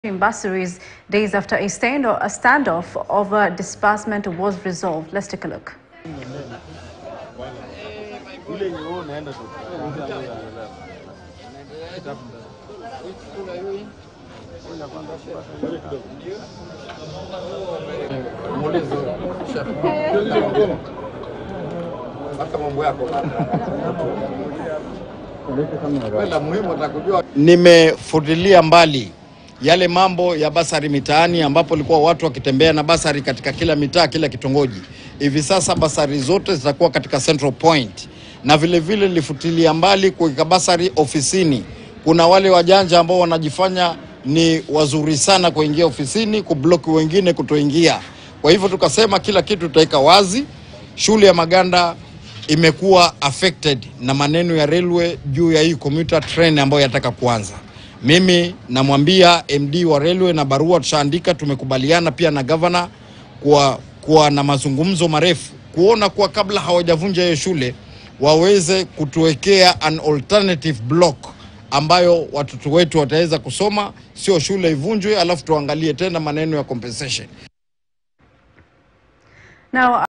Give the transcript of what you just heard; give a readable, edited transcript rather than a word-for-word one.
bursaries days after a standoff over disbursement was resolved. Let's take a look. Nimefutilia mbali yale mambo ya basari mitaani ambapo likuwa watu wakitembea na basari katika kila mitaa, kila kitongoji. Hivi sasa basari zote zitakuwa katika Central Point, na vile vile nilifutilia mbali kuweka basari ofisini. Kuna wale wajanja ambao wanajifanya ni wazuri sana kuingia ofisini, kublock wengine kutoingia. Kwa hivyo tukasema kila kitu tutaweka wazi. Shule ya Maganda imekuwa affected na maneno ya railway juu ya hii commuter train ambayo yataka kuanza. Mimi namwambia MD wa railway na barua tushaandika, tumekubaliana pia na governor kuwa na mazungumzo marefu kuona kuwa kabla hawajavunja hiyo shule waweze kutuwekea an alternative block ambayo watoto wetu wataweza kusoma, sio shule ivunjwe alafu tuangalie tena maneno ya compensation. Now